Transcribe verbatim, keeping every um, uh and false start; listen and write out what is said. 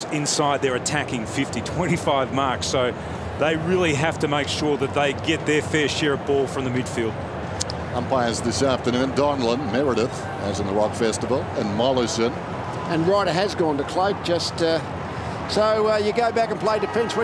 inside their attacking fifty, twenty-five mark. So they really have to make sure that they get their fair share of ball from the midfield. Umpires this afternoon: Donlan, Meredith, as in the Rock Festival, and Mollison. And Ryder has gone to cloak. Just uh, so uh, you go back and play defence.